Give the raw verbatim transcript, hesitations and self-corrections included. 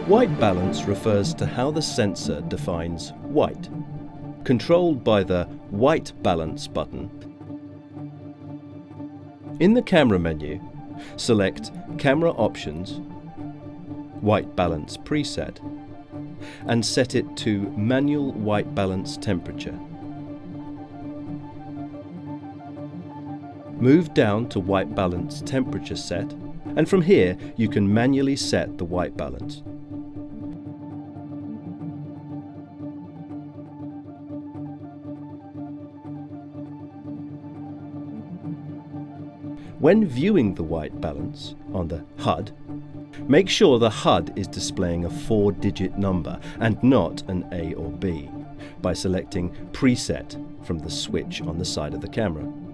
White balance refers to how the sensor defines white, controlled by the White Balance button. In the camera menu, select Camera Options, White Balance Preset, and set it to Manual White Balance Temperature. Move down to White Balance Temperature Set, and from here you can manually set the white balance. When viewing the white balance on the H U D, make sure the H U D is displaying a four-digit number and not an A or B by selecting Preset from the switch on the side of the camera.